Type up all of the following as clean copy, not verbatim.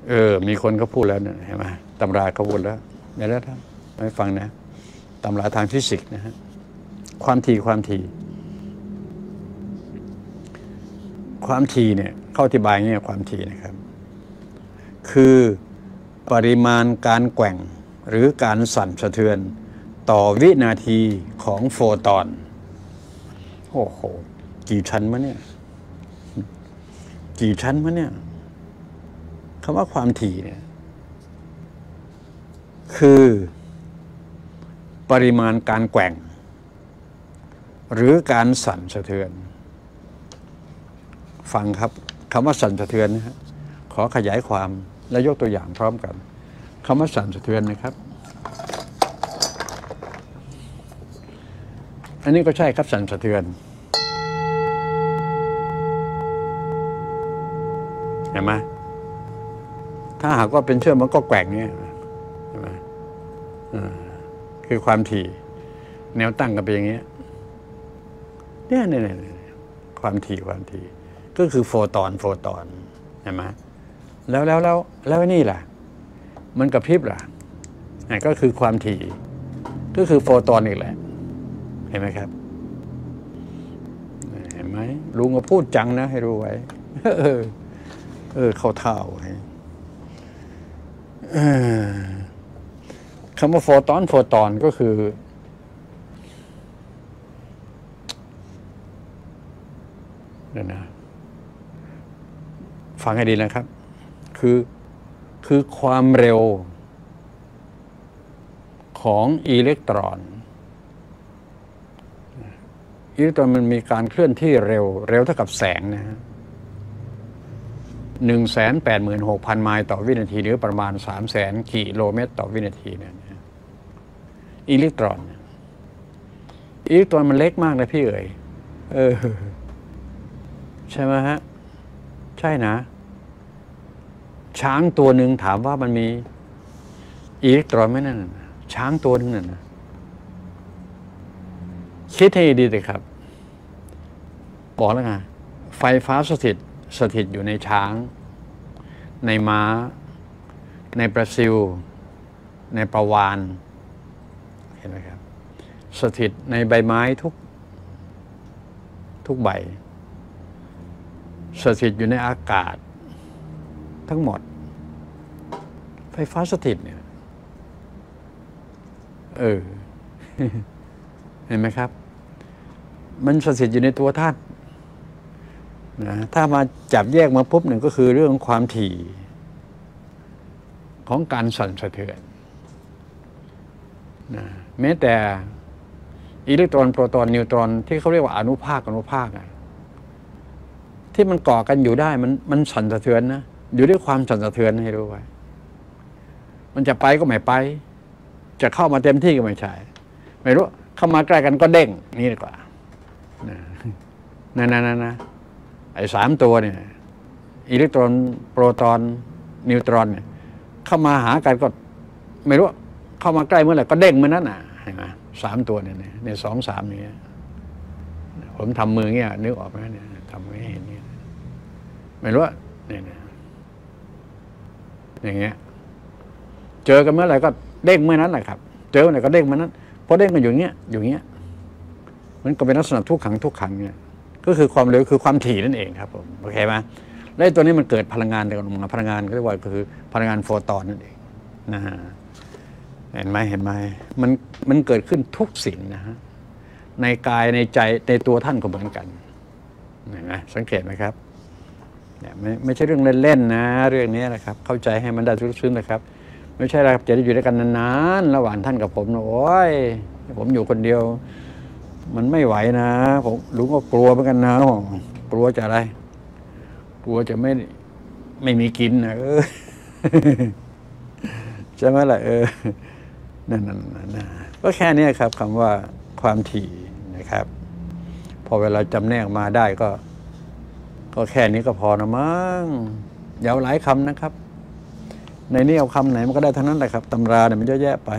มีคนเขาพูดแล้วเนี่ยเห็นไหมตำราเขาพูดแล้วเดี๋ยวแล้วท่านไม่ฟังนะตำราทางฟิสิกส์นะฮะความถี่เนี่ยเข้าอธิบายเนี่ยความถี่นะครับคือปริมาณการแกว่งหรือการสั่นสะเทือนต่อวินาทีของโฟตอนโอ้โหกี่ชั้นมะเนี่ยคำว่าความถี่เนี่ยคือปริมาณการแกว่งหรือการสั่นสะเทือนฟังครับคำว่าสั่นสะเทือนนะฮะขอขยายความและยกตัวอย่างพร้อมกันคำว่าสั่นสะเทือนนะครับอันนี้ก็ใช่ครับสั่นสะเทือนเห็นไหมถ้าหากว่าเป็นเชือกมันก็แกว่งเนี่ยใช่ไหมคือความถี่แนวตั้งกันเป็นอย่างเงี้ยเนี่ยความถี่ก็คือโฟตอนเห็นไหมแล้วนี่ล่ะมันกระพริบล่ะก็คือความถี่ก็คือโฟตอนอีกแหละเห็นไหมครับเห็นไหมลุงก็พูดจังนะให้รู้ไว้เข้าท่าไว้คำว่าโฟตอนก็คือเนี่ยนะฟังให้ดีนะครับคือความเร็วของอิเล็กตรอนมันมีการเคลื่อนที่เร็วเท่ากับแสงนะฮะ 186,000 ไมล์ต่อวินาทีหรือประมาณ 300,000 กิโลเมตรต่อวินาทีเนี่ยอิเล็กตรอนมันเล็กมากนะพี่เอ๋ยใช่ไหมฮะใช่นะช้างตัวหนึ่งถามว่ามันมีอิเล็กตรอนไหมนั่นช้างตัวหนึ่งนั่นนะคิดให้ดีเลยครับบอกแล้วไงไฟฟ้าสถิตอยู่ในช้างในม้าในปลาซิวในปลาวาฬเห็นไหมครับสถิตในใบไม้ทุกใบสถิตอยู่ในอากาศทั้งหมดไฟฟ้าสถิตเนี่ยเห็นไหมครับมันสถิตอยู่ในตัวท่านนะถ้ามาจับแยกมาปุ๊บหนึ่งก็คือเรื่องความถี่ของการสั่นสะเทือนนะแม้แต่อิเล็กตรอนโปรตอนนิวตรอนที่เขาเรียกว่าอนุภาคที่มันก่อกันอยู่ได้มันสั่นสะเทือนนะอยู่ด้วยความสั่นสะเทือนให้รู้ไว้มันจะไปก็ไม่ไปจะเข้ามาเต็มที่ก็ไม่ใช่ไม่รู้เข้ามาใกล้กันก็เด้งนี่ดีกว่านะไอ้3 ตัวเนี่ยอิเล็กตรอนโปรตอนนิวตรอนเนี่ยเข้ามาหากันก็ไม่รู้เข้ามาใกล้เมื่อไหร่ก็เด้งเมื่อนั้นน่ะเห็นไหม3 ตัวเนี่ยใน2 3นี้ผมทำมือเงี้ยนึกออกไหมเนี่ยทำไม่เห็นเนี่ยไม่รู้เนี่ยอย่างเงี้ยเจอกันเมื่อไหร่ก็เด้งเมื่อนั้นแหละครับเจอเมื่อไหร่ก็เด้งเมื่อนั้นพอเด้งกันอยู่เงี้ยมันก็เป็นลักษณะทุกขังเนี่ยก็คือความเร็วคือความถี่นั่นเองครับผมโอเคไหมและตัวนี้มันเกิดพลังงานเดียวกันมาพลังงานก็เรียกว่าคือพลังงานโฟตอนนั่นเองนะฮะเห็นไหมมันเกิดขึ้นทุกสิ่งนะฮะในกายในใจในตัวท่านก็เหมือนกันเห็นไหมสังเกตไหมครับเนี่ยไม่ใช่เรื่องเล่นๆนะเรื่องนี้นะครับเข้าใจให้มันได้ซึ้งๆนะครับไม่ใช่ครับจะได้อยู่ด้วยกันนานๆระหว่างท่านกับผมนะโอ้ยผมอยู่คนเดียวมันไม่ไหวนะผมลุงก็กลัวเหมือนกันนะกลัวจะอะไรกลัวจะไม่มีกินนะใช่ไหมล่ะนั่นก็แค่นี้ครับคำว่าความถี่นะครับพอเวลาจำแนกมาได้ก็แค่นี้ก็พอนะมั้งอย่าเอาหลายคำนะครับในนี้เอาคำไหนมันก็ได้ทั้งนั้นแหละครับตำราเนี่ยมันเยอะแยะไป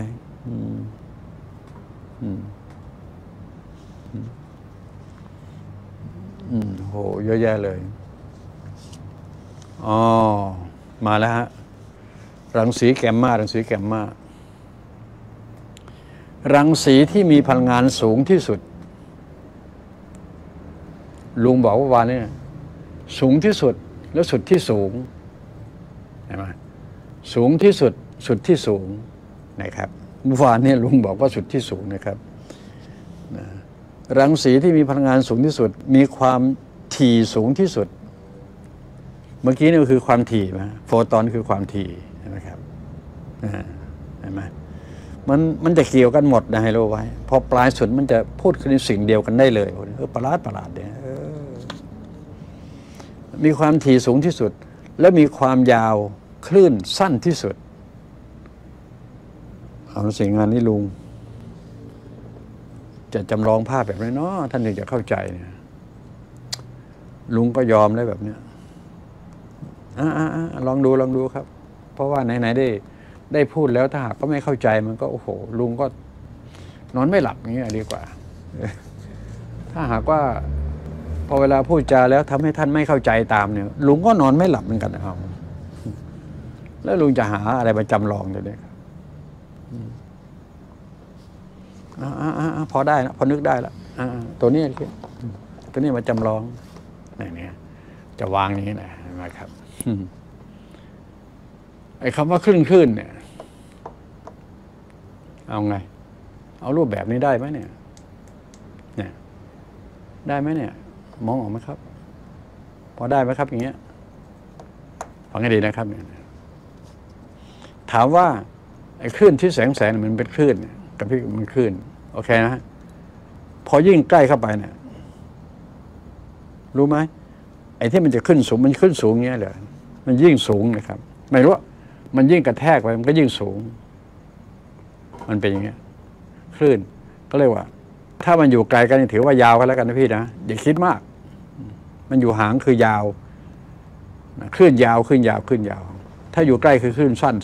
โหเยอะแยะเลยอ๋อมาแล้วฮะรังสีแกมมารังสีแกมมารังสีที่มีพลังงานสูงที่สุดลุงบอกว่าวานนี้สูงที่สุดแล้วสุดที่สูงเห็นไหมสูงที่สุดสุดที่สูงนะครับเมื่อวานนี้ลุงบอกว่าสุดที่สูงนะครับรังสีที่มีพลังงานสูงที่สุดมีความถี่สูงที่สุดเมื่อกี้นี่ก็คือความถี่นะโฟตอนคือความถี่นะครับเห็นไหมมันจะเกี่ยวกันหมดนะให้รู้ไว้พอปลายสุดมันจะพูดคือสิ่งเดียวกันได้เลยประหลาดเนี่ยมีความถี่สูงที่สุดและมีความยาวคลื่นสั้นที่สุดเอาสิ่งงานนี้ลุงจะจำลองภาพแบบนี้เนาะท่านถึงจะเข้าใจเนี่ยลุงก็ยอมได้แบบเนี้ยลองดูครับเพราะว่าไหนได้พูดแล้วถ้าหากก็ไม่เข้าใจมันก็โอ้โหลุงก็นอนไม่หลับอย่างนี้ดีกว่าถ้าหากว่าพอเวลาพูดจาแล้วทำให้ท่านไม่เข้าใจตามเนี่ยลุงก็นอนไม่หลับเหมือนกันนะครับแล้วลุงจะหาอะไรมาจำลองเลยเนี่ยพอได้แล้วพอนึกได้แล้วตัวนี้มาจำลองเนี่ยจะวางอย่างนี้นะนะครับไอ้คำว่าคลื่นเนี่ยเอาไงเอารูปแบบนี้ได้ไหมเนี่ยได้ไหมเนี่ยมองออกไหมครับพอได้ไหมครับอย่างเงี้ยฟังให้ดีนะครับเนี่ยถามว่าไอ้คลื่นที่แสงมันเป็นคลื่นกับพี่มันคลื่นโอเคนะพอยิ่งใกล้เข้าไปเนี่ยรู้ไหมไอ้ที่มันจะขึ้นสูงมันขึ้นสูงเงี้ยเหรอมันยิ่งสูงนะครับไม่รู้มันยิ่งกระแทกไปมันก็ยิ่งสูงมันเป็นอย่างเงี้ยคลื่นก็เรียกว่าถ้ามันอยู่ไกลกันถือว่ายาวกันแล้วกันนะพี่นะอย่าคิดมากมันอยู่ห่างคือยาวคลื่นยาวถ้าอยู่ใกล้คือคลื่นสั้น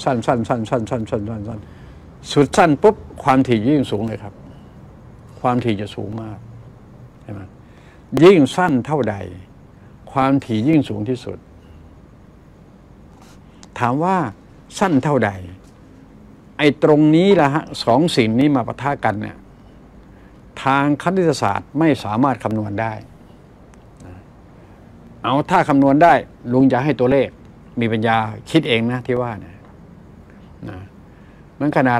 สุดสั้นปุ๊บความถี่ยิ่งสูงเลยครับความถี่จะสูงมากใช่ไหมยิ่งสั้นเท่าใดความถี่ยิ่งสูงที่สุดถามว่าสั้นเท่าใดไอ้ตรงนี้ละฮะสองสิ่งนี้มาปะทะกันเนี่ยทางคณิตศาสตร์ไม่สามารถคำนวณได้เอาถ้าคำนวณได้ลุงจะให้ตัวเลขมีปัญญาคิดเองนะที่ว่าเนี่ยมันขนาด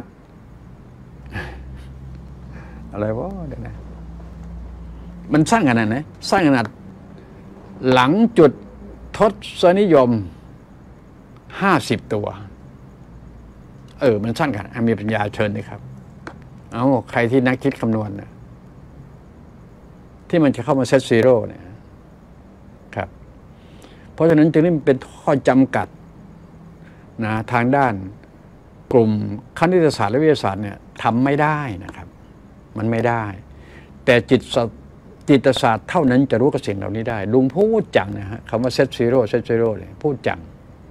อะไรวะเดี๋ยวนะมันสั้นขนาดไหนสั้นขนาดหลังจุดทศนิยม50 ตัวมันสั้นขนาดมีปัญญาเชิญเลยครับเอาใครที่นักคิดคำนวณนะที่มันจะเข้ามาเซตซีโร่เนี่ยครับเพราะฉะนั้นจึงนี่เป็นข้อจำกัดนะทางด้านกลุ่มคณิตศาสตร์และวิทยาศาสตร์เนี่ยทำไม่ได้นะครับมันไม่ได้แต่จิตศาสตร์เท่านั้นจะรู้กับสิ่งเหล่านี้ได้ลุงพูดจังนะฮะคำว่าเซตซีโร่เลยพูดจัง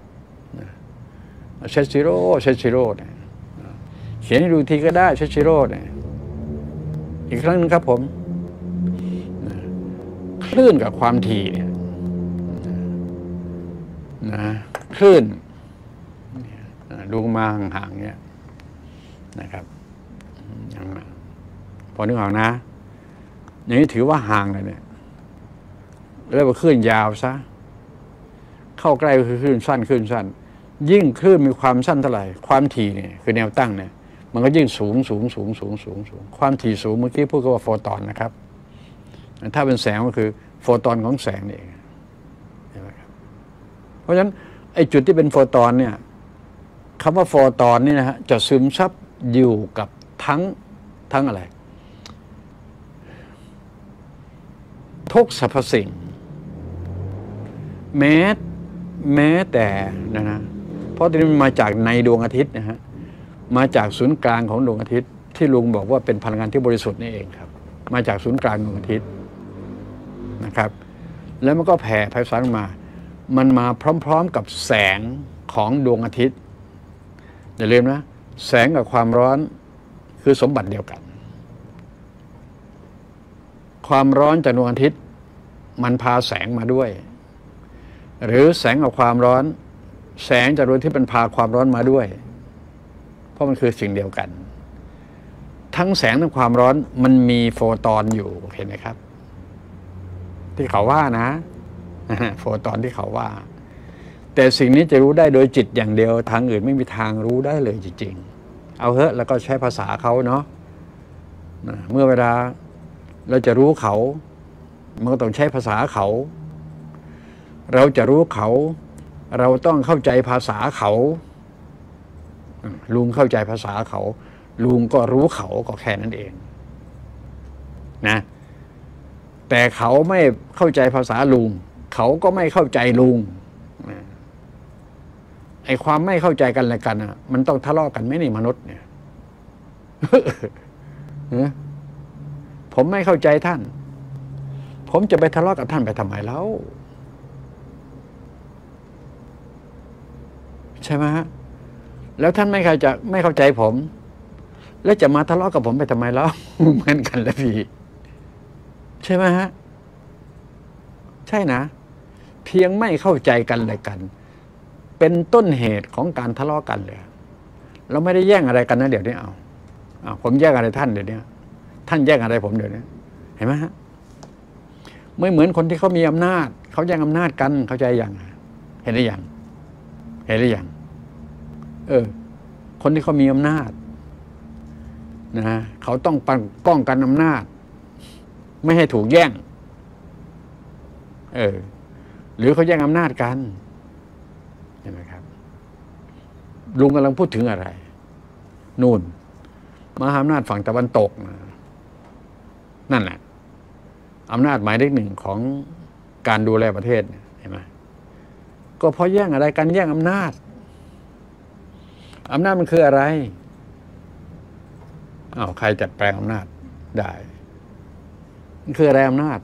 เซตซีโร่เนี่ยเขียนให้ดูทีก็ได้เซตซีโร่เนี่ยอีกครั้งนึงครับผมคลื่นกับความถี่เนี่ยคลื่นดูมาห่างๆเนี่ยนะครับพอนึกออกนะอย่างนี้ถือว่าห่างเลยเนี่ยแล้วว่าคลื่นยาวซะเข้าใกล้ก็คือคลื่นสั้นยิ่งคลื่นมีความสั้นเท่าไหร่ความถี่เนี่ยคือแนวตั้งเนี่ยมันก็ยิ่งสูงความถี่สูงเมื่อกี้พูดกันว่าโฟตอนนะครับถ้าเป็นแสงก็คือโฟตอนของแสงนี่เองเพราะฉะนั้นไอ้จุดที่เป็นโฟตอนเนี่ยคำว่าโฟตอนนี่นะฮะจะซึมซับอยู่กับทั้งอะไรทุกสรรพสิ่งแม้แต่นะเพราะที่มันมาจากในดวงอาทิตย์นะฮะมาจากศูนย์กลางของดวงอาทิตย์ที่ลุงบอกว่าเป็นพลังงานที่บริสุทธิ์นี่เองครับมาจากศูนย์กลางดวงอาทิตย์นะครับแล้วมันก็แผ่ไพศาลมามันมาพร้อมๆกับแสงของดวงอาทิตย์อย่าลืมนะแสงกับความร้อนคือสมบัติเดียวกันความร้อนจากดวงอาทิตย์มันพาแสงมาด้วยหรือแสงกับความร้อนแสงจากดวงอาทิตย์มันพาความร้อนมาด้วยเพราะมันคือสิ่งเดียวกันทั้งแสงทั้งความร้อนมันมีโฟตอนอยู่เห็นไหมครับที่เขาว่านะโฟตอนที่เขาว่าแต่สิ่งนี้จะรู้ได้โดยจิตอย่างเดียวทางอื่นไม่มีทางรู้ได้เลยจริงๆเอาเถอะแล้วก็ใช้ภาษาเขาเนาะเมื่อเวลาเราจะรู้เขามันก็ต้องใช้ภาษาเขาเราจะรู้เขาเราต้องเข้าใจภาษาเขาลุงเข้าใจภาษาเขาลุงก็รู้เขาก็แค่นั้นเองนะแต่เขาไม่เข้าใจภาษาลุงเขาก็ไม่เข้าใจลุงไอ้ความไม่เข้าใจกันอะไรกันมันต้องทะเลาะกันไหมนี่มนุษย์เนี่ย ผมไม่เข้าใจท่านผมจะไปทะเลาะกับท่านไปทำไมแล้วใช่ไหมฮะแล้วท่านไม่เข้าใจผมแล้วจะมาทะเลาะกับผมไปทำไมแล้ว เหมือนกันแล้วพี่ใช่ไหมฮะใช่นะเพียงไม่เข้าใจกันเลยกันเป็นต้นเหตุของการทะเลาะกันเลยเราไม่ได้แย่งอะไรกันนะเดี๋ยวนี้เอาผมแย่งอะไรท่านเดี๋ยวนี้ท่านแย่งอะไรผมเดี๋ยวนี้เห็นไหมฮะไม่เหมือนคนที่เขามีอำนาจเขาแย่งอำนาจกันเข้าใจยังเห็นหรือยังเห็นหรือยังคนที่เขามีอำนาจนะเขาต้องป้องกันอำนาจไม่ให้ถูกแย่งหรือเขาแย่งอำนาจกันเห็นไหมครับลุงกำลังพูดถึงอะไรนู่นมหาอำนาจฝั่งตะวันตกนั่นแหละอำนาจหมายเลขหนึ่งของการดูแลประเทศเห็นไหมก็เพราะแย่งอะไรกันแย่งอำนาจมันคืออะไรใครจัดแปลงอำนาจได้มันคืออะไรอำนาจ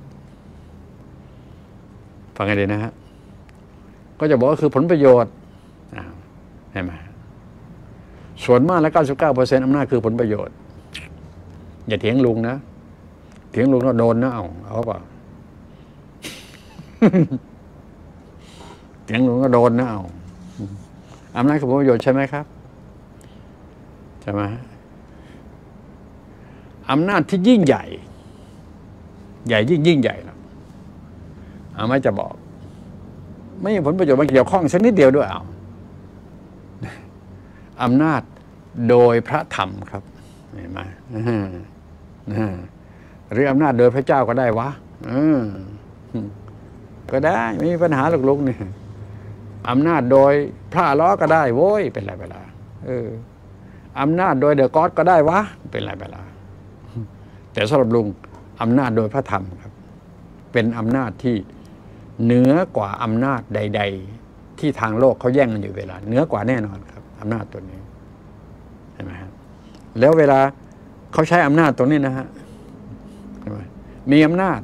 ฟังให้ดีนะฮะก็จะบอกว่าคือผลประโยชน์เห็นไหมส่วนมากแล้ว 99% อำนาจคือผลประโยชน์อย่าเถียงลุงนะเถียงลุงแล้วโดนนะเอาเปล่า เถียงลุงก็โดนนะอำนาจคือผลประโยชน์ใช่ไหมครับใช่ไหมอำนาจที่ยิ่งใหญ่ยิ่งใหญ่นะไม่จะบอกไม่มีผลประโยชน์มาเกี่ยวข้องสักนิดเดียวด้วยอำนาจโดยพระธรรมครับเห็นไหมหรืออำนาจโดยพระเจ้าก็ได้วะก็ได้ไม่มีปัญหาหรอกลุงเนี่ยอำนาจโดยพระล้อก็ได้โว้ยเป็นไรไปละอำนาจโดยเดอะก็อดก็ได้วะเป็นไรไปละแต่สำหรับลุงอำนาจโดยพระธรรมครับเป็นอำนาจที่เหนือกว่าอำนาจใดๆที่ทางโลกเขาแย่งกันอยู่เวลาเหนือกว่าแน่นอนครับอำนาจตัวนี้เห็นไหมครับแล้วเวลาเขาใช้อำนาจตรงนี้นะฮะเห็นไหมมีอำนาจ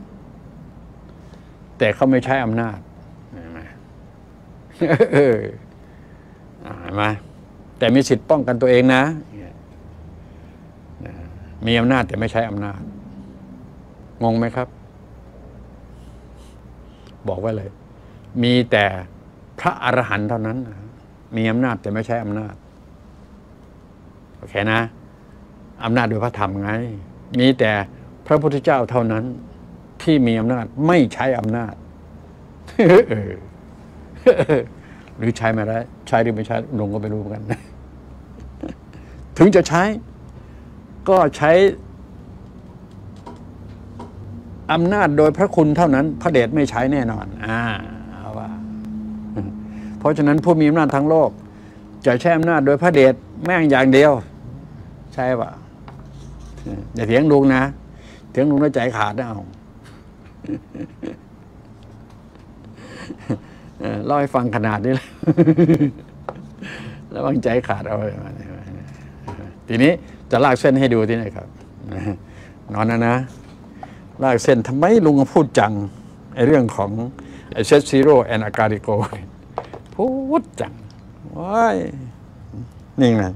แต่เขาไม่ใช้อำนาจเห็นไหมเห็นไหมแต่มีสิทธิ์ป้องกันตัวเองนะมีอำนาจแต่ไม่ใช้อำนาจงงไหมครับบอกไว้เลยมีแต่พระอรหันต์เท่านั้นมีอำนาจแต่ไม่ใช้อำนาจโอเคนะอำนาจโดยพระธรรมไงมีแต่พระพุทธเจ้าเท่านั้นที่มีอำนาจไม่ใช้อำนาจ หรือใช้ไม่ได้ใช้หรือไม่ใช้ลงก็ไม่รู้เหมือนกัน ถึงจะใช้ก็ใช้อำนาจโดยพระคุณเท่านั้นพระเดชไม่ใช้แน่นอนเอาว่าเพราะฉะนั้นผู้มีอำนาจทั้งโลกจะใช้อำนาจโดยพระเดชแม่งอย่างเดียวใช่ป่ะอย่าเถียงลุงนะเถียงลุงแล้วใจขาดนะเล่าให้ฟังขนาดนี้แล้วแล้ววางใจขาดเอาทีนี้จะลากเส้นให้ดูที่ไหนครับนอนนะลากเส้นทำไมลุงพูดจังไอ้เรื่องของไอ้เซตซีโร่แอนอาการิโกพูดจังว้ายนี่ไง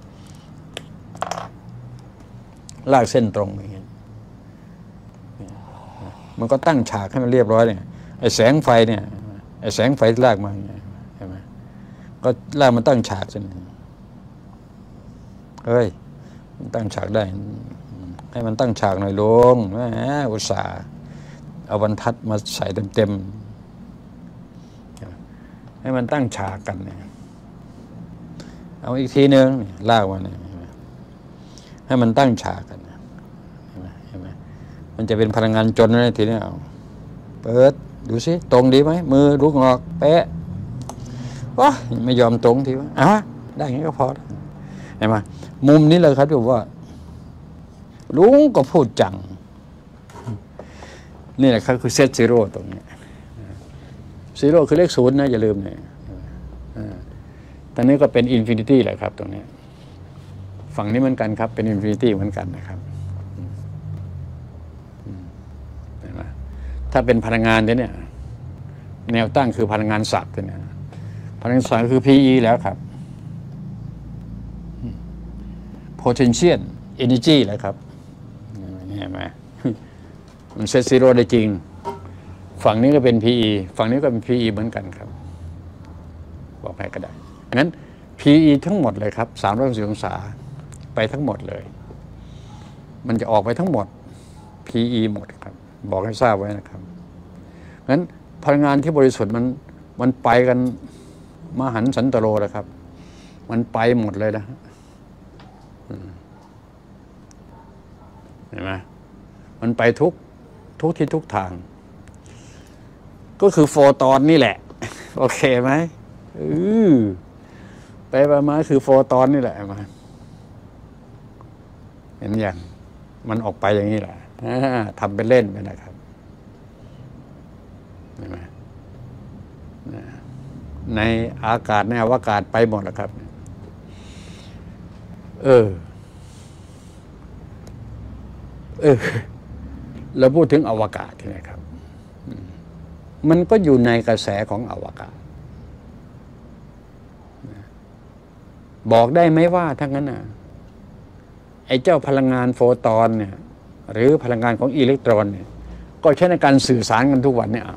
ลากเส้นตรงอย่างเงี้ยมันก็ตั้งฉากให้มันเรียบร้อยเนี่ยไอ้แสงไฟเนี่ยไอ้แสงไฟที่ลากมาเนี่ยเห็นไหมก็ลากมันตั้งฉากสิเฮ้ยมันตั้งฉากได้ให้มันตั้งฉากหน่อยลุงแหมอุตส่าห์เอาบรรทัดมาใส่เต็มๆให้มันตั้งฉากกันเนี่ยเอาอีกทีนึงลากมาเนี่ยให้มันตั้งฉากกันเห็นไหมมันจะเป็นพลังงานจนนะทีนี้เอาเปิดดูสิตรงดีไหมมือลุกงอกเป๊ะว้าไม่ยอมตรงทีวะได้อย่างนี้ก็พอเห็นไหมมุมนี้เลยครับที่ว่าลุงก็พูดจังนี่แหละครับคือเซตซีโร่ตรงนี้ซีโร่คือเลขศูนย์นะอย่าลืมเนี่ยตอนนี้ก็เป็นอินฟินิตี้แหละครับตรงนี้ฝั่งนี้เหมือนกันครับเป็นอินฟินิตี้เหมือนกันนะครับเห็นไหมถ้าเป็นพลังงานเนี่ยแนวตั้งคือพลังงานศักดิ์เนี่ยพลังงานศักดิ์คือ PE แล้วครับ potential energy แหละครับเห็นไหมมันเซตซีโร่ได้จริงฝั่งนี้ก็เป็น PE ฝั่งนี้ก็เป็น PE เหมือนกันครับบอกให้ก็ได้งั้น PE ทั้งหมดเลยครับ360องศาไปทั้งหมดเลยมันจะออกไปทั้งหมด PE หมดครับบอกให้ทราบไว้นะครับงั้นพลังงานที่บริสุทธิ์มันไปกันมหันต์สันตโรแล้วครับมันไปหมดเลยนะเห็นไหมมันไปทุกที่ทุกทางก็คือโฟตอนนี่แหละโอเคไหมไปมาคือโฟตอนนี่แหละมาเห็นอย่างมันออกไปอย่างนี้แหละทำเป็นเล่นไปนะครับเห็นไหมในอากาศในอวกาศไปหมดแล้วครับเราพูดถึงอวกาศใช่ไหมครับมันก็อยู่ในกระแสของอวกาศบอกได้ไหมว่าทั้งนั้นน่ะไอ้เจ้าพลังงานโฟตอนเนี่ยหรือพลังงานของอิเล็กตรอนเนี่ยก็ใช้ในการสื่อสารกันทุกวันเนี่ย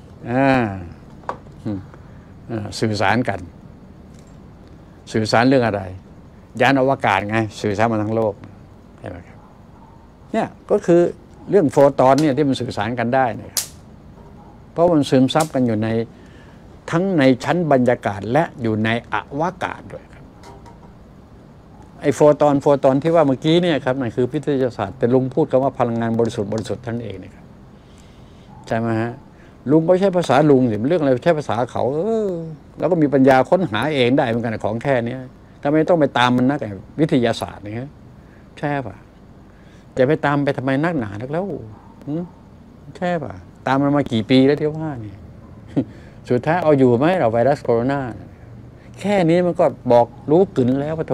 สื่อสารกันสื่อสารเรื่องอะไรยานอวกาศไงสื่อสารมาทั้งโลกใช่ไหมครับเนี่ยก็คือเรื่องโฟตอนเนี่ยที่มันสื่อสารกันได้นะครับเพราะมันซึมซับกันอยู่ในทั้งในชั้นบรรยากาศและอยู่ในอวกาศด้วยครับไอ้โฟตอนที่ว่าเมื่อกี้เนี่ยครับนั่นคือวิทยาศาสตร์แต่ลุงพูดคำว่าพลังงานบริสุทธิ์ท่านเองนะครับใช่ไหมฮะลุงก็ใช้ภาษาลุงสิเรื่องอะไรใช้ภาษาเขาแล้วก็มีปัญญาค้นหาเองได้เหมือนกันของแค่นี้ทำไมต้องไปตามมันนักวิทยาศาสตร์นี่ฮะใช่ป่ะจะไปตามไปทำไมนักหนานักแล้วใช่ป่ะตามมันมากี่ปีแล้วที่ว่านี่สุดท้ายเอาอยู่ไหมเราไวรัสโคโรนาแค่นี้มันก็บอกรู้กึ่นแล้วปะโถ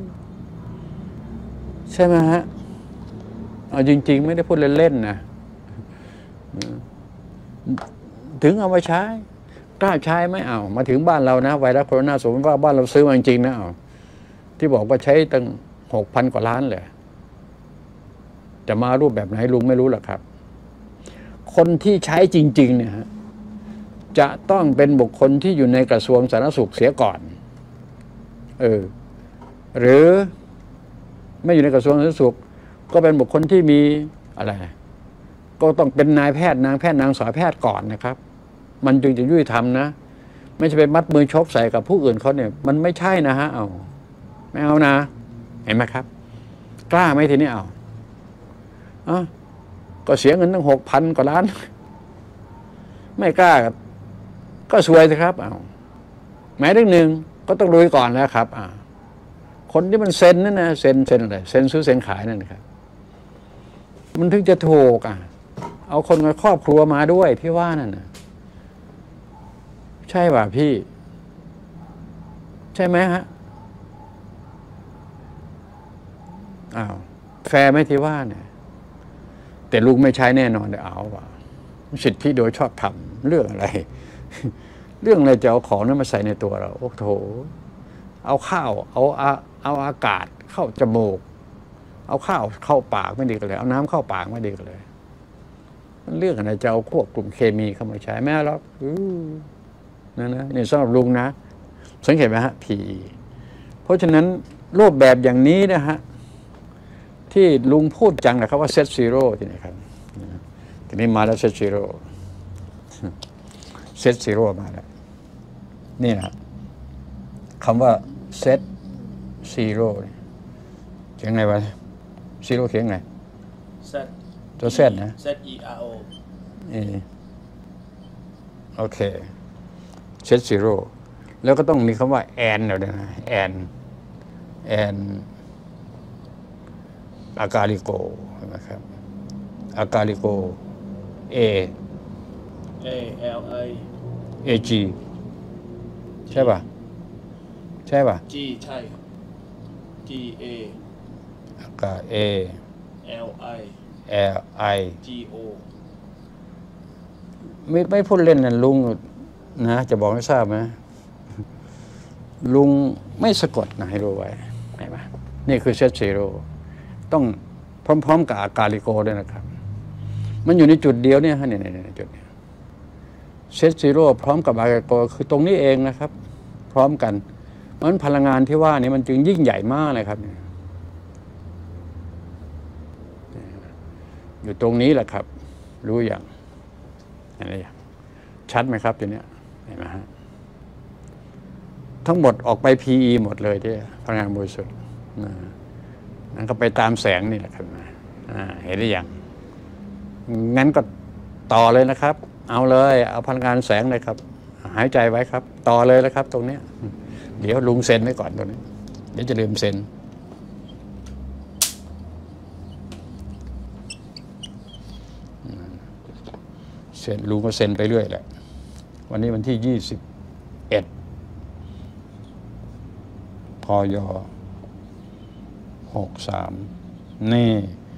ใช่ไหมฮะเอาจริงๆไม่ได้พูดเล่นๆนะถึงเอามาใช้กล้าใช้ไม่เอามาถึงบ้านเรานะไวรัสโคโรนาสมมติว่าบ้านเราซื้อมาจริงๆนะที่บอกว่าใช้ตั้ง6,000 กว่าล้านเลยจะมารูปแบบไหนลุงไม่รู้หรอกครับคนที่ใช้จริงๆเนี่ยจะต้องเป็นบุคคลที่อยู่ในกระทรวงสาธารณสุขเสียก่อนหรือไม่อยู่ในกระทรวงสาธารณสุขก็เป็นบุคคลที่มีอะไรก็ต้องเป็นนายแพทย์นางแพทย์นางสาวแพทย์ก่อนนะครับมันจึงจะยุติธรรมนะไม่ใช่ไปมัดมือชกใส่กับผู้อื่นเขาเนี่ยมันไม่ใช่นะฮะไม่เอานะเห็นไหมครับกล้าไหมทีนี้ก็เสียเงินตั้ง6,000 กว่าล้านไม่กล้าก็ซวยสิครับหมายถึงหนึ่งก็ต้องลุยก่อนแล้วครับคนที่มันเซ็นนั่นนะเซ็นอะไรเซ็นซื้อเซ็นขายนั่นนะครับมันถึงจะถูกเอาคนในครอบครัวมาด้วยที่ว่านั่นนะใช่ป่ะพี่ใช่ไหมฮะแฟร์ไหมที่ว่าเนี่ยแต่ลุงไม่ใช้แน่นอนเลยว่าสิทธิโดยชอบธรรมเรื่องอะไรจะเอาของนั้นมาใส่ในตัวเราโอ้โถเอาข้าวเอาอากาศเข้าจมูกเอาข้าวเข้าปากไม่ดีกันเลยเอาน้ำเข้าปากไม่ดีกันเลยมันเรื่องอะไรจะเอาพวกกลุ่มเคมีเข้ามาใช้แม่หรอกนั่นนะนี่สำหรับลุงนะสังเกตไหมฮะ PE เพราะฉะนั้นรูปแบบอย่างนี้นะฮะที่ลุงพูดจังนะครับว่าเซตซีโร่ที่นี่ครับทีนี้มาแล้วเซตซีโร่เซตซีโร่มาแล้วนี่นะคำว่าเซตซีโร่เขียนไงวะซีโร่เขียนไง Z ตัวเซตนะ Z E R O โอเคเซตซีโร่แล้วก็ต้องมีคำว่าแอนเดี๋ยวนะแอนอากาลิโกนะครับอากาลิโก A L I G ใช่ป่ะใช่ป่ะ G ใช่ครับ G A อากา A L I L I G O ไม่พูดเล่นนะลุงนะจะบอกให้ทราบไหมลุงไม่สะกดนะให้รู้ไว้เห็นไหมนี่คือเซตซีโร่ต้องพร้อมๆกับอากาลิโกด้วยนะครับมันอยู่ในจุดเดียวเนี่ยฮะเนี่ยจุดนี้เซตซีโร่พร้อมกับอากาลิโกคือตรงนี้เองนะครับ พร้อมกันเพราะฉะนั้นพลังงานที่ว่านี่มันจึงยิ่งใหญ่มากเลยครับอยู่ตรงนี้แหละครับรู้อย่างอะไรอย่างชัดไหมครับทีเนี้ยเห็นไหมฮะทั้งหมดออกไป PE หมดเลยที่พลังงานบริสุทธิ์นั่นก็ไปตามแสงนี่แหละครับเห็นหรือยังงั้นก็ต่อเลยนะครับเอาเลยเอาพลังงานแสงเลยครับหายใจไว้ครับต่อเลยนะครับตรงนี้เดี๋ยวลุงเซ็นไว้ก่อนตรงนี้เดี๋ยวจะลืมเซ็นลุงก็เซ็นไปเรื่อยแหละวันนี้วันที่21พย63นี่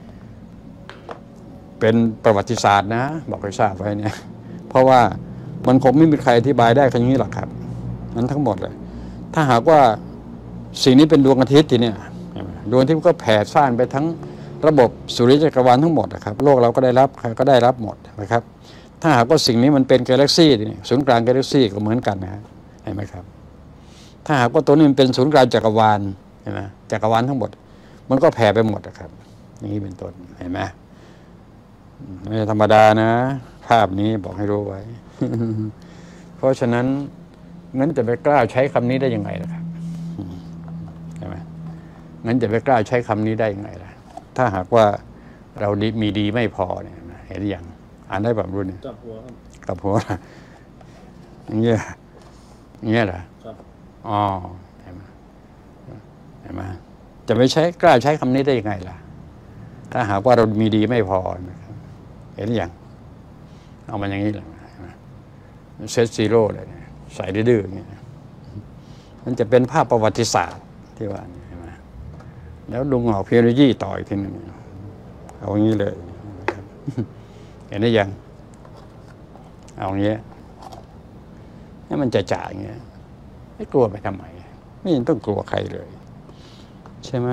เป็นประวัติศาสตร์นะบอกให้ทราบไว้เนี่ยเพราะว่ามันคงไม่มีใครอธิบายได้ขนาดนี้หรอกครับนั้นทั้งหมดเลยถ้าหากว่าสิ่งนี้เป็นดวงอาทิตย์ทีเนี่ยดวงอาทิตย์ก็แผ่ซ่านไปทั้งระบบสุริยจักรวาลทั้งหมดนะครับโลกเราก็ได้รับใครก็ได้รับหมดนะครับถ้าหากว่าสิ่งนี้มันเป็นกาแล็กซี่นี่ศูนย์กลางกาแล็กซี่ก็เหมือนกันนะเห็นไหมครับถ้าหากว่าตัวนี้มันเป็นศูนย์กลางจักรวาลเห็นไหมจักรวาลทั้งหมดมันก็แผ่ไปหมดนะครับนี่เป็นต้นเห็นไหมไม่ธรรมดานะภาพนี้บอกให้รู้ไว้ เพราะฉะนั้นงั้นจะไปกล้าใช้คำนี้ได้ยังไงล่ะครับใช่ไหมงั้นจะไปกล้าใช้คำนี้ได้ยังไงล่ะถ้าหากว่าเรามีดีไม่พอเนี่ยเห็นหรือยังอ่านได้แบบรุ่นนี้กับหัวครับกับหัวอย่างเงี้ยเหรอครับอ๋อเห็นไหมจะไม่ใช้กล้าใช้คำนี้ได้ยังไงล่ะถ้าหากว่าเรามีดีไม่พอนะครับเห็นหรือยังเอามันอย่างนี้แหละเซตซีโร่เลยใส่ดื้อๆอย่างเงี้ยมันจะเป็นภาพประวัติศาสตร์ที่ว่าเห็นไหมแล้วลุงออกเพียรยี่ต่ออีกทีนึงเอาอย่างนี้เลยเห็นได้ยังเอาอย่างเงี้ยให้มันจะจ่ายอย่างเงี้ยไม่กลัวไปทำไมไม่ต้องกลัวใครเลยใช่ไหม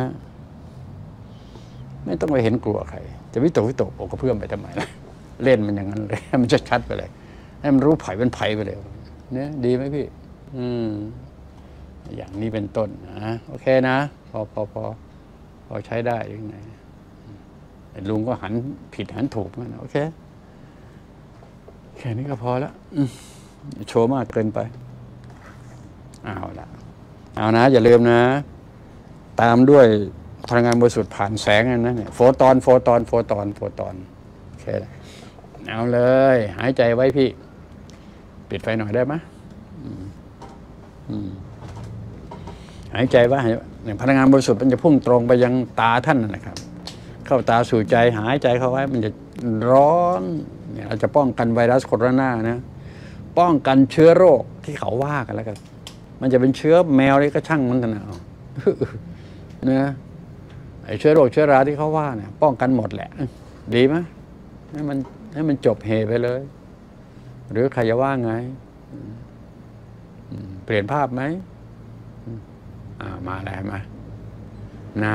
ไม่ต้องไปเห็นกลัวใครจะวิตกอกกระเพื่อมไปทำไมล่ะเล่นมันอย่างนั้นเลยให้มันชัดไปเลยให้มันรู้ไผ่เป็นไผ่ไปเลยเนี่ยดีไหมพี่อย่างนี้เป็นต้นนะโอเคนะพอใช้ได้ยังไงลุงก็หันผิดหันถูกนะโอเคแค่นี้ก็พอแล้วโชว์มากเกินไปเอานะอย่าลืมนะตามด้วยพลังงานบริสุทธิ์ผ่านแสงนะเนี่ยโฟตอนโอเคเอาเลยหายใจไว้พี่ปิดไฟหน่อยได้ไหมหายใจไว้พลังงานบริสุทธิ์มันจะพุ่งตรงไปยังตาท่านนะครับเข้าตาสู่ใจหายใจเข้าไว้มันจะร้อนเนี่ยเราจะป้องกันไวรัสโคโรนานะป้องกันเชื้อโรคที่เขาว่ากันแล้วกันมันจะเป็นเชื้อแมวอะไรก็ช่างมันนะนะไอ้เชื้อโรคเชื้อราที่เขาว่าเนี่ยป้องกันหมดแหละดีไหมให้มันจบเหตุไปเลย หรือใครจะว่าไงเปลี่ยนภาพไหมมาแล้วมาน่า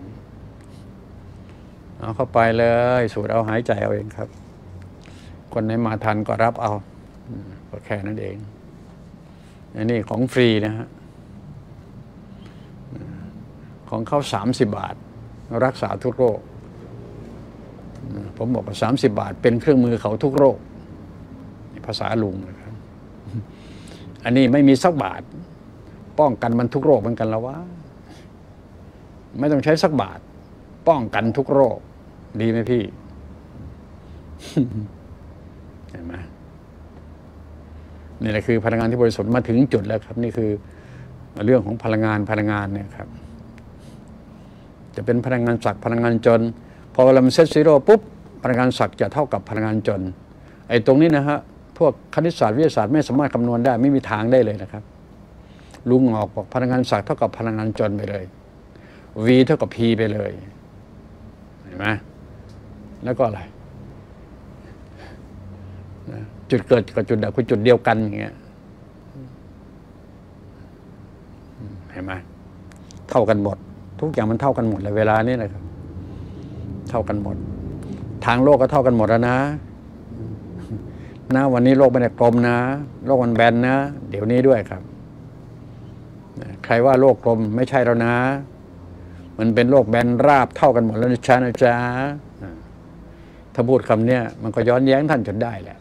เอาเข้าไปเลยสูดเอาหายใจเอาเองครับคนไหนมาทันก็รับเอาก็แค่นั้นเองอันนี้ของฟรีนะฮะของเขา30 บาทรักษาทุกโรคผมบอกว่า30 บาทเป็นเครื่องมือเขาทุกโรคภาษาลุงนะครับอันนี้ไม่มีสักบาทป้องกันมันทุกโรคเหมือนกันแล้ววะไม่ต้องใช้สักบาทป้องกันทุกโรคดีไหมพี่ เห็นไหมนี่แหละคือพลังงานที่บริสุทธิ์มาถึงจุดแล้วครับนี่คือเรื่องของพลังงานเนี่ยครับจะเป็นพลังงานศักดิ์พลังงานจนพอเราเซตซีโร่ปุ๊บพลังงานศักดิ์จะเท่ากับพลังงานจนไอ้ตรงนี้นะฮะพวกคณิตศาสตร์วิทยาศาสตร์ไม่สามารถคำนวณได้ไม่มีทางได้เลยนะครับลุงออกบอกพลังงานศักดิ์เท่ากับพลังงานจนไปเลย v เท่ากับ p ไปเลยเห็นไหมแล้วก็อะไรจุดเกิดกับจุดดับคือจุดเดียวกันอย่างเงี้ยเห็นไหมเท่ากันหมดทุกอย่างมันเท่ากันหมดเลยเวลานี้นะครับเท่ากันหมดทางโลกก็เท่ากันหมดแล้วนะวันนี้โลกไม่ได้กลมนะโลกมันแบนนะเดี๋ยวนี้ด้วยครับใครว่าโลกกลมไม่ใช่แล้วนะมันเป็นโลกแบนราบเท่ากันหมดแล้วนะจ๊ะถ้าพูดคำเนี้ยมันก็ย้อนแย้งท่านจนได้แหละ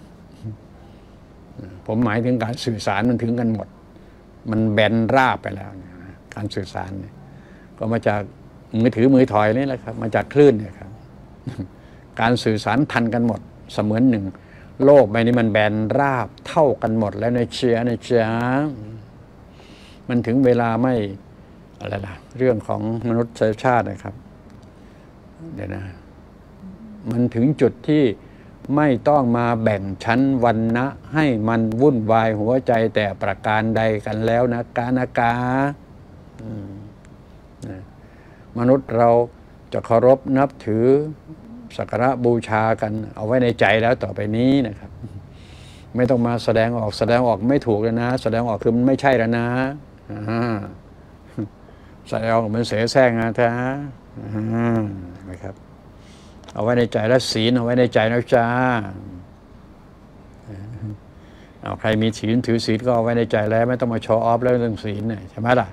ผมหมายถึงการสื่อสารมันถึงกันหมดมันแบนราบไปแล้วการสื่อสารเนี่ยก็มาจากมือถือมือถอยนี่แหละครับมาจากคลื่นเนี่ยครับการสื่อสารทันกันหมดเสมือนหนึ่งโลกใบนี้มันแบนราบเท่ากันหมดแล้วนะจ๊ะมันถึงเวลาไม่อะไรล่ะเรื่องของมนุษยชาตินะครับเดี๋ยวนะมันถึงจุดที่ไม่ต้องมาแบ่งชั้นวรรณะให้มันวุ่นวายหัวใจแต่ประการใดกันแล้วนะกามนุษย์เราจะเคารพนับถือสักการะบูชากันเอาไว้ในใจแล้วต่อไปนี้นะครับไม่ต้องมาแสดงออกไม่ถูกเลยนะแสดงออกคือมันไม่ใช่แล้วนะแสดงออกมันเสแสร้งนะท่านะครับเอาไว้ในใจแล้วศีลเอาไว้ในใจแล้วจ้าเอาใครมีศีลถือศีลก็เอาไว้ในใจแล้วไม่ต้องมาโชว์ออฟแล้วเรื่องศีลเนี่ยใช่ไหมล่ะ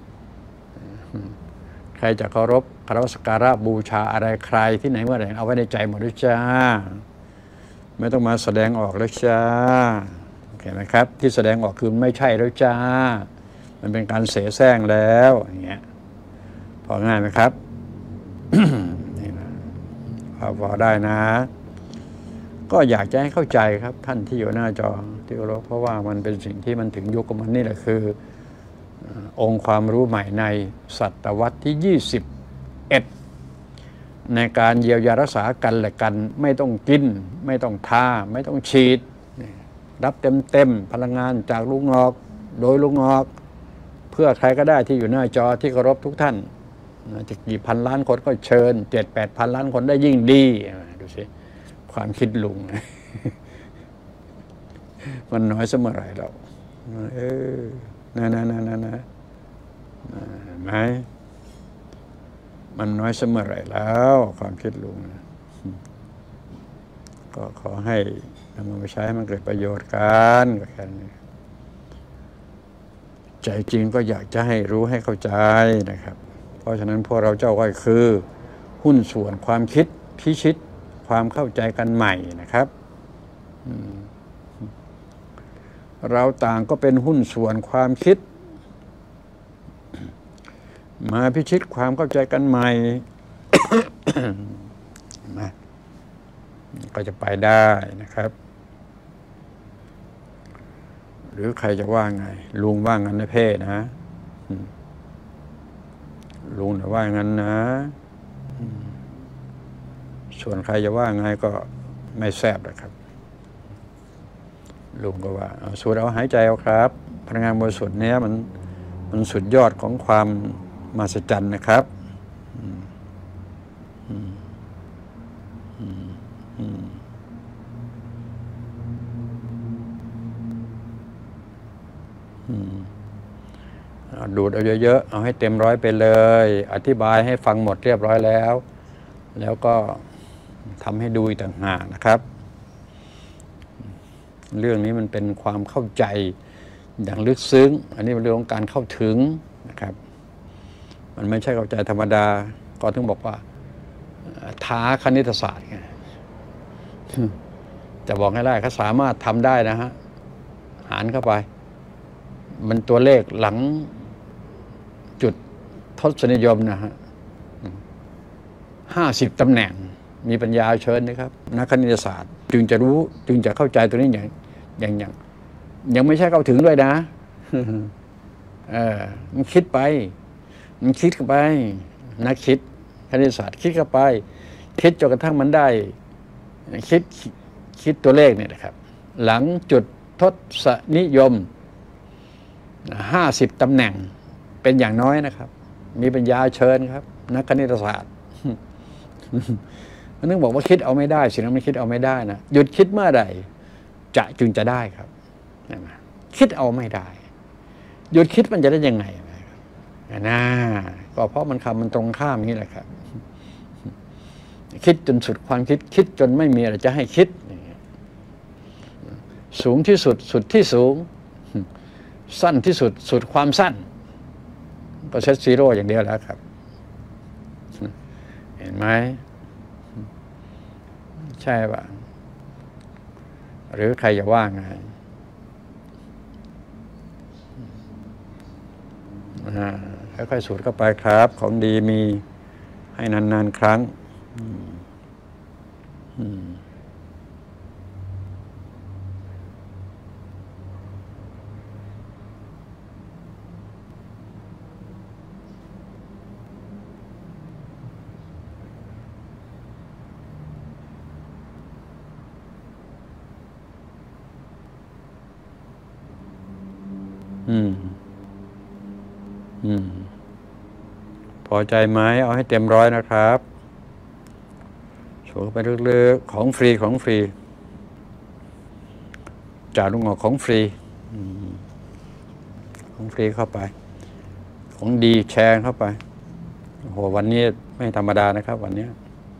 ใครจะเคารพสักการะบูชาอะไรใครที่ไหนเมื่อไหร่เอาไว้ในใจหมดด้วยจ้าไม่ต้องมาแสดงออกแล้วจ้าเห็นไหมครับที่แสดงออกคือไม่ใช่แล้วจ้ามันเป็นการเสแสร้งแล้วอย่างเงี้ยพอง่ายไหมครับ นี่นะพอได้นะก็อยากจะให้เข้าใจครับท่านที่อยู่หน้าจอที่เคารพเพราะว่ามันเป็นสิ่งที่มันถึงยุคของมันนี่แหละคือองค์ความรู้ใหม่ในศตวรรษที่21ในการเยียวยารักษากันและกันไม่ต้องกินไม่ต้องทาไม่ต้องฉีดรับเต็มพลังงานจากลุงงอกโดยลุงงอกเพื่อใครก็ได้ที่อยู่หน้าจอที่เคารพทุกท่านจะกี่พันล้านคนก็เชิญ 7-8 พันล้านคนได้ยิ่งดีดูสิความคิดลุง มันน้อยเสมอไรเรานะไหมมันน้อยเสมอไรแล้วความคิดลุงก็ขอให้นำมาใช้ให้มันเกิดประโยชน์กันก็แค่นี้ใจจริงก็อยากจะให้รู้ให้เข้าใจนะครับเพราะฉะนั้นพวกเราเจ้าก็คือหุ้นส่วนความคิดพิชิตความเข้าใจกันใหม่นะครับเราต่างก็เป็นหุ้นส่วนความคิดมาพิชิตความเข้าใจกันใหม่ ก็จะไปได้นะครับหรือใครจะว่าไงลุงว่างั้นนะเพ่นะลุงจะว่างั้นนะส่วนใครจะว่าไงก็ไม่แซ่บนะครับลุงก็ว่าสูดเอาหายใจเอาครับพลังงานบริสุทธิ์เนี้ยมันสุดยอดของความมหัศจรรย์นะครับดูดเอาเยอะๆเอาให้เต็มร้อยไปเลยอธิบายให้ฟังหมดเรียบร้อยแล้วก็ทำให้ดูอีกต่างหากนะครับเรื่องนี้มันเป็นความเข้าใจอย่างลึกซึ้งอันนี้เป็นเรื่องของการเข้าถึงนะครับมันไม่ใช่เข้าใจธรรมดาก็ถึงบอกว่าท้าคณิตศาสตร์ไงจะบอกให้ได้เขาสามารถทำได้นะฮะหารเข้าไปมันตัวเลขหลังจุดทศนิยมนะฮะ50 ตำแหน่งมีปัญญาเชิญนะครับนักคณิตศาสตร์จึงจะรู้จึงจะเข้าใจตัวนี้อย่างยังไม่ใช่เข้าถึงด้วยนะมันคิดไปมันคิดเข้าไปนักคิดคณิตศาสตร์คิดเข้าไปคิดจนกระทั่งมันได้คิดตัวเลขเนี่ยนะครับหลังจุดทศนิยม50 ตำแหน่งเป็นอย่างน้อยนะครับมีปัญญาเชิญครับนักคณิตศาสตร์มันต้องบอกว่าคิดเอาไม่ได้สิ่งนั้นมันคิดเอาไม่ได้นะหยุดคิดเมื่อใดจึงจะได้ครับคิดเอาไม่ได้หยุดคิดมันจะได้ยังไงนะก็เพราะมันตรงข้ามนี่แหละครับคิดจนสุดความคิดจนไม่มีอะไรจะให้คิดสูงที่สุดที่สูงสั้นที่สุดความสั้นก็เซตซีโร่อย่างเดียวแล้วครับเห็นไหมใช่ป่ะหรือใครจะว่าไงค่อยๆสูดเข้าไปครับของดีมีให้นานๆครั้งพอใจไหมเอาให้เต็มร้อยนะครับสูดไปลึกๆของฟรีจากลุงออกของฟรีเข้าไปของดีแชร์เข้าไปโอ้โหวันนี้ไม่ธรรมดานะครับวันนี้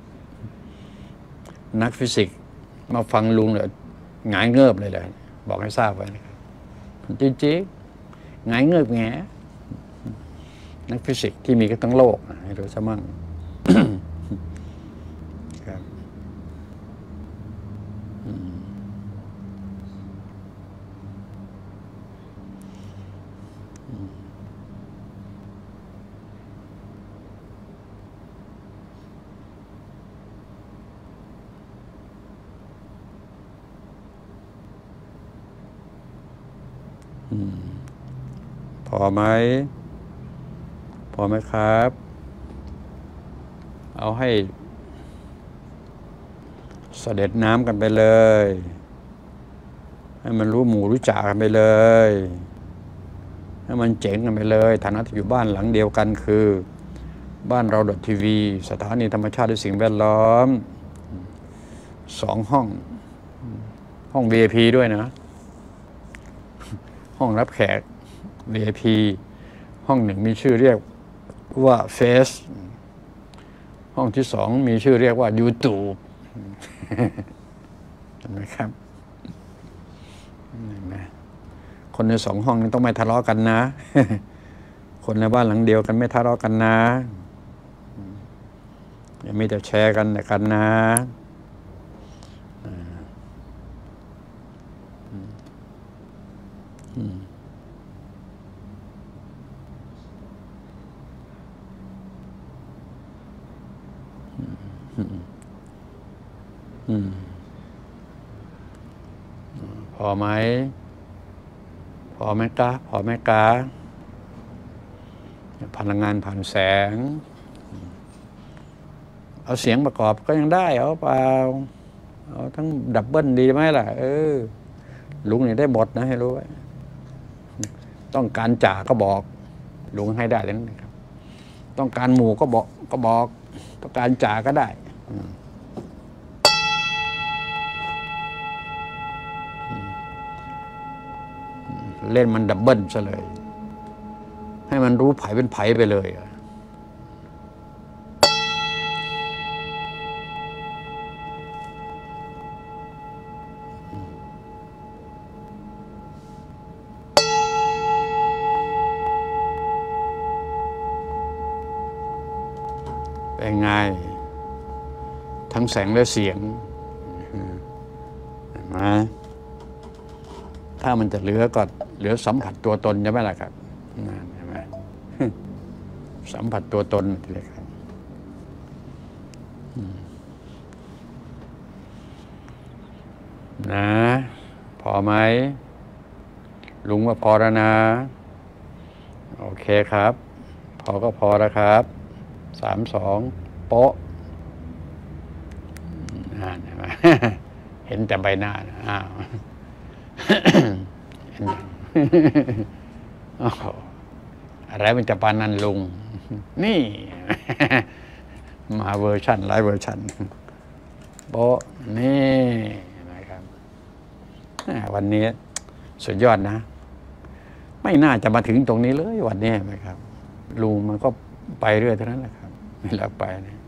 นักฟิสิกส์มาฟังลุงเลยหงายเงิบเลยบอกให้ทราบไว้นะครับจริงๆหงายเงิบแงนักฟิสิกส์ที่มีกันทั้งโลกให้รู้ซะมั่งครับพอไหมครับ เอาให้เสด็จน้ำกันไปเลยให้มันรู้หมู่รู้จ่ากันไปเลยให้มันเจ๋งกันไปเลยฐานะที่อยู่บ้านหลังเดียวกันคือบ้านเราทีวีสถานีธรรมชาติและสิ่งแวดล้อม2 ห้อง VIP ด้วยนะห้องรับแขก VIP ห้อง 1มีชื่อเรียกว่าเฟซห้องที่ 2มีชื่อเรียกว่า YouTube เห็นไหมครับคนใน2 ห้องนี้ต้องไม่ทะเลาะกันนะคนในบ้านหลังเดียวกันไม่ทะเลาะกันนะอย่ามีแต่แชร์กันแต่กันนะพอไหมกาพลังงานผ่านแสงเอาเสียงประกอบก็ยังได้เอาเปล่าเอาทั้งดับเบิลดีไหมล่ะลุงนี่ได้หมดนะให้รู้ไว้ต้องการจ่าก็บอกลุงให้ได้เลยนะครับต้องการหมู่ก็บอกต้องการจ่าก็ได้เล่นมันดับเบิลซะเลยให้มันรู้ไผเป็นไผไปเลยเป็นไงทั้งแสงและเสียงเห็นไหมถ้ามันจะเหลือก็เหลือสัมผัสตัวตนใช่ไหมล่ะครับนั่นเห็นไหมสัมผัสตัวตนเลยครับนะพอไหมลุงว่าพอแล้วนะโอเคครับพอก็พอแล้วครับ3-2โป๊ะนั่นเห็นไหมเห็นแต่ใบหน้านะอ้าวเห็นยังโอ้โหอะไรมันจะปานนั้นลุงนี่มาเวอร์ชันหลายเวอร์ชันโป๊ะนี่นะครับวันนี้สุดยอดนะไม่น่าจะมาถึงตรงนี้เลยวันนี้ไหมครับลุงมันก็ไปเรื่อยเท่านั้นแหละครับเวลาไปเนี่ย